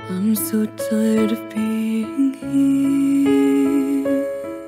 I'm so tired of being here,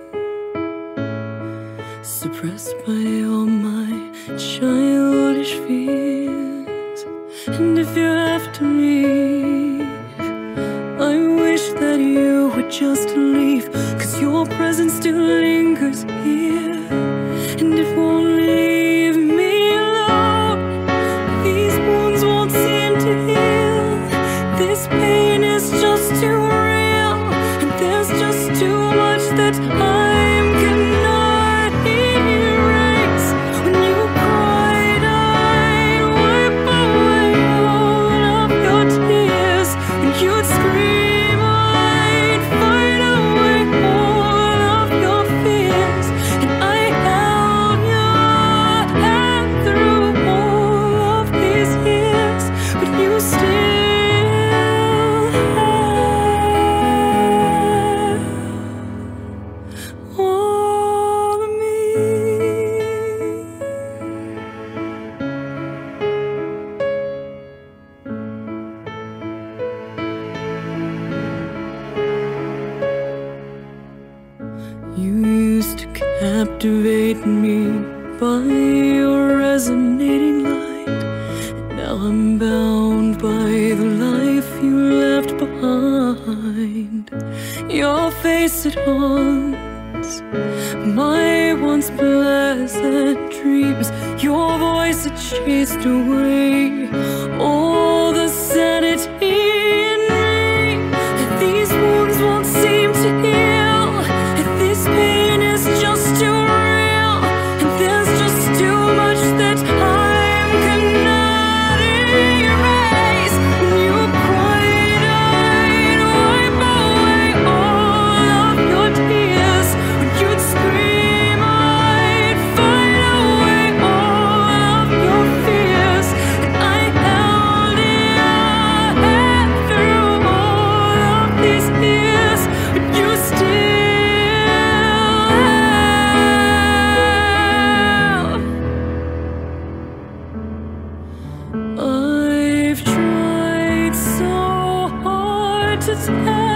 suppressed by all my childish fears. And if you're after me, I wish that you would just leave, 'cause your presence still lingers here. And it won't leave me alone. These wounds won't seem to heal. This pain is just too real, and there's just too much that time cannot erase. When you cried, I'd wipe away all of your tears. When you'd scream, I'd fight away all of your fears. And I held your hand through all of these years, but you still all of me. You used to captivate me by your resonating light. Now I'm bound by the life you left behind. Your face, it haunts my once pleasant dreams. Your voice, it chased away all the sanity in me. And these wounds won't seem to heal, and this pain is just too real, and there's just too much that time cannot erase. When you cried, I'd wipe away all of your tears. When you'd scream, I'd fight away all of your fears. And I held your hand through all of these years, but you still I've tried so hard to tell